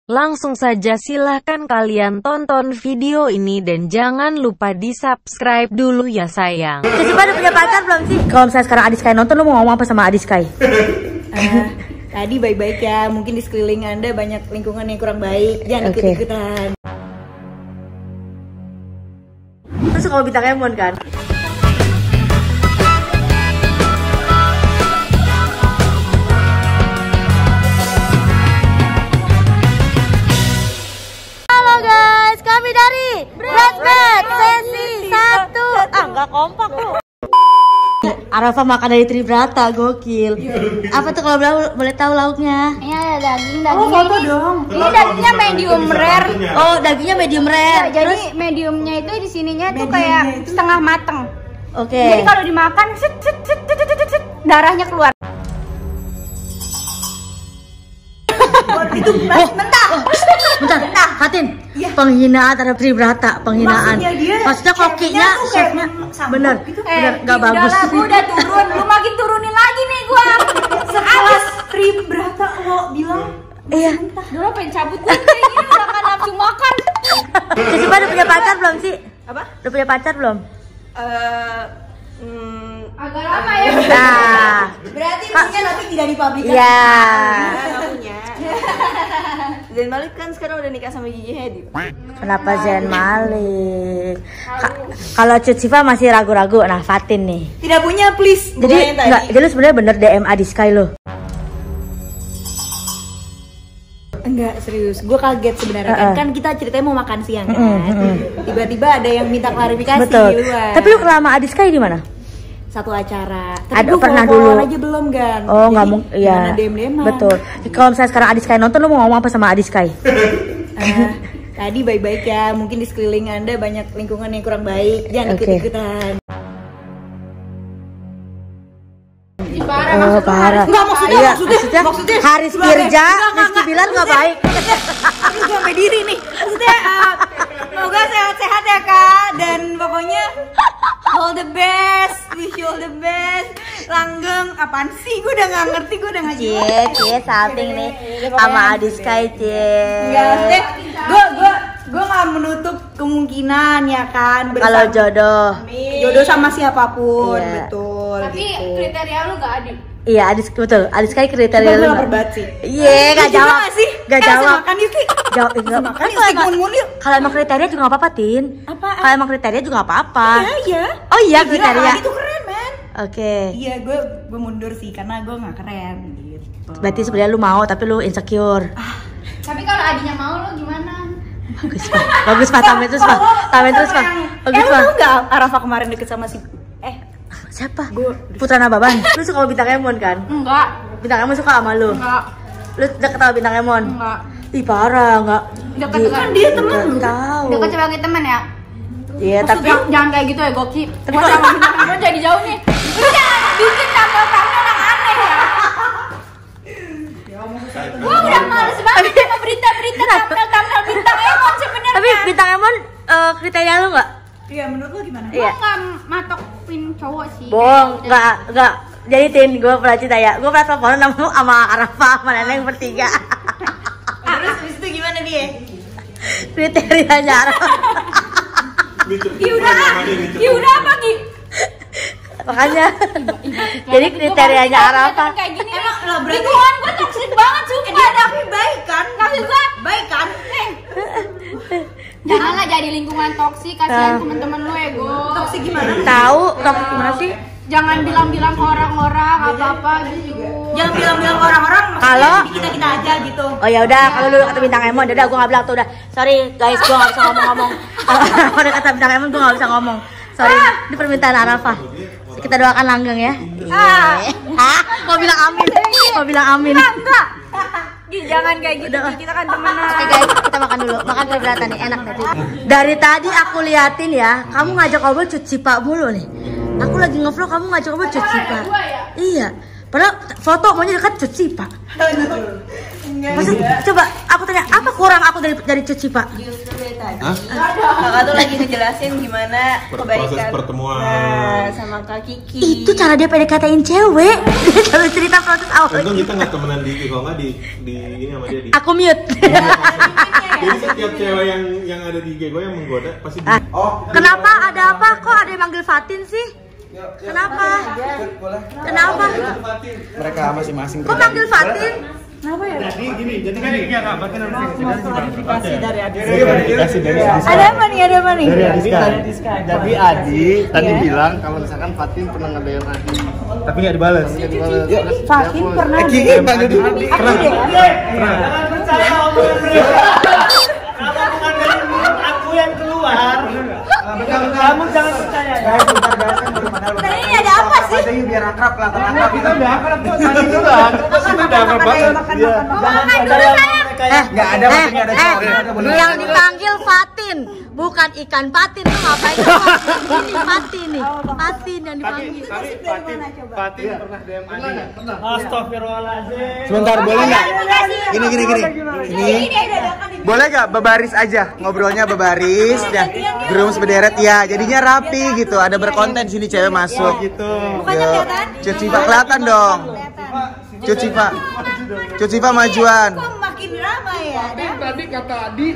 Langsung saja silahkan kalian tonton video ini dan jangan lupa di subscribe dulu ya sayang. Coba udah punya pacar belum sih? Kalau misalnya sekarang Adiskai nonton, lu mau ngomong apa sama Adiskai? Tadi baik-baik ya, mungkin di sekeliling Anda banyak lingkungan yang kurang baik. Jangan ikut-ikutan. Terus kalau bintang Emon kan? Halo guys, kami dari Bradbad sesi 1. Nggak kompak lu. Arafa makan dari Tribrata, gokil. Apa tuh kalau boleh tahu lauknya? Ini ada dagingnya Foto ini. dong. Ini dagingnya medium rare. Oh, dagingnya medium rare. Ya, jadi mediumnya itu di sininya tuh kayak setengah mateng. Oke. Jadi kalau dimakan darahnya keluar. Itu mentah. Bentar, Fatin. Penghinaan terhadap Tribrata, penghinaan. Maksudnya kokinya, chefnya bener, nggak bagus. Udahlah, gue udah turun. Lu makin turunin lagi nih gua. Sekelas Tribrata lo bilang. Iya. Dulu pengen cabut gue kayak gini udah gak nafsu makan. Coba udah punya pacar belum sih? Apa? Udah punya pacar belum? Agak lama ya. Nah, Berarti punya tapi tidak dipublikasi. iya. Nggak punya. Zain Malik kan sekarang udah nikah sama Gigi Hadid. Kenapa Zain Malik? Kalau Cut Siva masih ragu-ragu. Nah, Fatin nih. Tidak punya, please. Jadi jadi lu sebenarnya bener DM Adiskai lo. Enggak, serius. Gue kaget sebenarnya kan kita ceritanya mau makan siang kan. Tiba-tiba ada yang minta klarifikasi di luar. Tapi lu kenal sama Adiskai di mana? Satu acara. Tapi Ada gue pernah follow-followan dulu aja belum kan. Oh, nggak mungkin. Iya. DM-DM-an. Betul. Kalau misalnya sekarang Adiskai nonton, lu mau ngomong apa sama Adiskai? Tadi baik-baik ya, mungkin di sekeliling Anda banyak lingkungan yang kurang baik. Jangan ikut-ikutan. Oh, parah. Enggak, maksudnya Haris Firja, Rizky Bilar nggak baik. Ini gue sampai diri nih. Maksudnya semoga sehat-sehat ya Kak. Dan pokoknya all the best, wish you all the best. Langgeng, apaan sih? Gue udah nggak ngerti, gue udah nggak jelas. Cie, salting nih sama Adiskai, Cie. Enggak, maksudnya gue nggak menutup kemungkinan ya kan. Kalau jodoh. Jodoh sama siapapun, Iya. betul. Tapi gitu. kriteria lu gak adil. Iya, betul. Adiskai kriteria lu. Gue berbat sih. Iya, nggak jawab. Gak jawab. Makan yuk Ki. Jawab enggak. Makan Kan yuk, Mun yuk. kalau emang kriteria juga nggak apa-apa, Tin. Apaan? Kalau emang kriteria juga nggak apa-apa. Iya. Oh iya, Gila, kriteria. Itu keren men. Oke. Iya, gue mundur sih karena gue nggak keren gitu. Berarti sebenarnya lu mau tapi lu insecure. Tapi kalau adinya mau lu gimana? Bagus Pak, tamen terus Pak. Tamen terus Pak. Bagus Pak. Lu nggak Arafa kemarin deket sama si Siapa? Putra Nababan. Lu suka bintang Emon kan? Enggak. Bintang Emon suka sama lu. Enggak. Lu deket sama bintang Emon? Enggak. Ih parah, enggak. Deket kan dia temen lu. Tahu. Deket sebagai teman ya. Iya, tapi Jangan kayak gitu ya Goki. Gua sama bintang Emon jadi jauh nih. Udah bikin tampil-tampil yang aneh ya. Gua udah males banget sama berita-berita tampil-tampil bintang Emon sebenarnya. tapi bintang Emon kriteria lu enggak? Iya, menurut lu gimana? Gua nggak matokin cowok sih. Bohong, enggak. Jadi Tin, gue pernah cerita ya. Gue pernah teleponan sama Arafa, sama Neneng bertiga. Terus habis itu gimana dia? Kriterianya Arafa. Ya udah apa Ki? Makanya. Jadi kriterianya Arafa. Kayak gini Emang lah berarti lingkungan gua toksik banget sumpah. tapi baik kan? Maksud gua Baik kan? janganlah jadi lingkungan toksik, kasihan teman-teman lu ya Go. Toksik gimana? Tahu gimana sih? Jangan bilang-bilang ke orang-orang apa-apa gitu. Jangan bilang-bilang ke orang-orang Kalau- di kita aja gitu. Oh ya udah, kalau lu kata bintang Emon, udah gue nggak bilang tuh udah. Sorry guys, gue nggak bisa ngomong-ngomong. Kalau udah kata bintang Emon, gue nggak bisa ngomong. Sorry, ini permintaan Arafa. Kita doakan langgeng ya. Mau bilang amin? Mau bilang amin? Enggak. Jangan kayak gitu, kita kan temenan. Oke guys, kita makan dulu. Makan Tribrata nih, enak nih. Dari tadi aku liatin ya, kamu ngajak ngobrol cuci pak mulu nih. Aku lagi nge-vlog, kamu ngajak ngobrol cuci pak. Iya. Padahal foto maunya dekat cuci pak. Maksud, coba aku tanya, apa kurang aku dari cuci pak? Justru ya Kakak tuh lagi ngejelasin gimana kebaikan proses pertemuan. Nah, sama Kak Kiki. Itu cara dia PDKT-in cewek. Dia selalu cerita proses awal. Untung kita nggak temenan di kalau nggak di ini sama dia di. Aku mute. Jadi setiap cewek yang ada di IG gue yang menggoda pasti di. Kenapa? Ada apa? Kok ada yang manggil Fatin sih? Kenapa? Kenapa? Mereka masing-masing. Kok manggil Fatin? Jadi gini ya Kak, bahkan harus Klarifikasi dari Adi. verifikasi dari Adiska. Ada apa nih? Ada apa nih? Dari Adiska. Jadi Adi tadi bilang kalau misalkan Fatin pernah nge-DM Adi, tapi nggak dibalas. Fatin pernah. Kiki panggil dulu. Pernah. Aku yang keluar. Kamu jangan percaya ya. Tadi ini ada apa sih? Biar akrab lah, tenang. Kita udah akrab tuh tadi juga. Kita udah akrab banget. Nggak ada maksudnya ada cowok. Yang dipanggil Fatin, bukan ikan patin tuh ngapain? Ini Fatin nih, Fatin yang dipanggil. Fatin pernah DM Adi. Astagfirullahaladzim. Sebentar, boleh nggak? Gini. Ini boleh nggak bebaris aja ngobrolnya bebaris ya, gerums berderet ya, jadinya rapi gitu. Ada berkonten sini cewek masuk gitu. Cuci pak kelihatan dong. Cuci pak majuan. Kok makin ramai ya? Tadi kata Adi.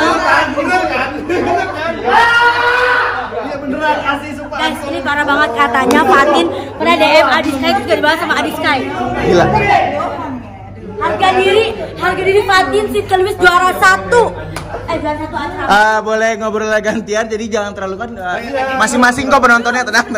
Iya beneran asli sumpah. Guys, ini parah banget katanya Fatin pernah DM Adiskai juga dibahas sama Adiskai. Gila. Harga diri Fatin sih kelewis juara 1. Juara 1 asrama. Boleh ngobrol gantian, jadi jangan terlalu kan masing-masing kok penontonnya, tenang.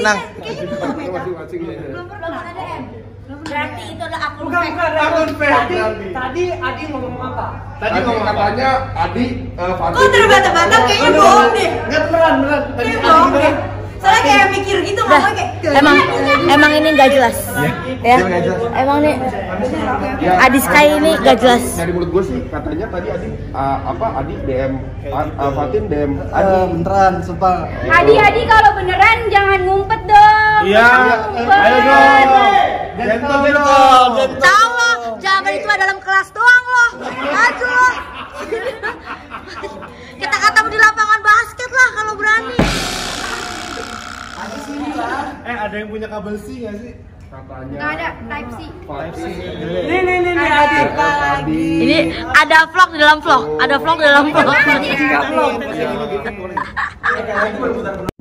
Berarti itu adalah akun Bukan akun fake. Tadi Adi ngomong apa? Tadi ngomong katanya Adi Fatin. Kok terbata-bata kayaknya bohong deh. Enggak beneran. Kayaknya bohong deh. Soalnya kayak mikir gitu ngomong kayak Emang ini nggak jelas. Ya. Emang nih Adiskai ini nggak jelas. Dari mulut gue sih katanya tadi Adi Adi DM Fatin DM Adi. Beneran, sumpah. Adi kalau beneran jangan ngumpet dong. Iya. Ayo dong. Gentle. Tahu loh, jawaban itu dalam kelas doang loh. Maju loh. Kita ketemu di lapangan basket lah kalau berani. Ada yang punya kabel C nggak sih? Katanya. Nggak ada Type C. Ini Adi. Ini ada vlog di dalam vlog. Ada vlog di dalam vlog.